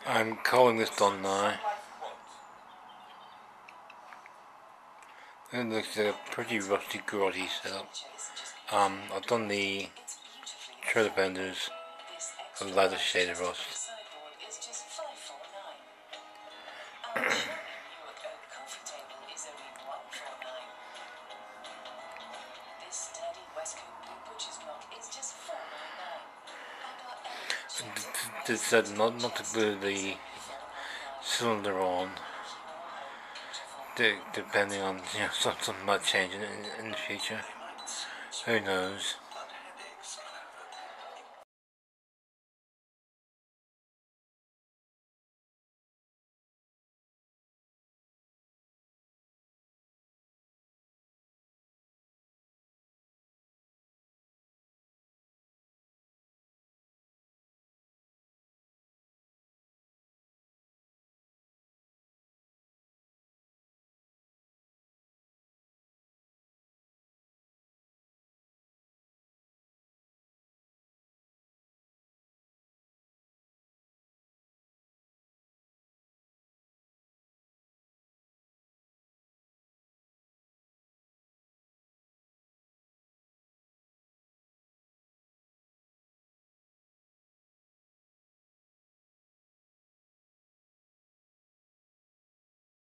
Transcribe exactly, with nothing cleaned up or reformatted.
I'm calling this done now. It looks like a pretty rusty grotty setup. Um, I've done the trailer fenders a lighter shade of rust. It said not, not to glue the cylinder on, de depending on, you know, something might change in, in, in the future. Who knows?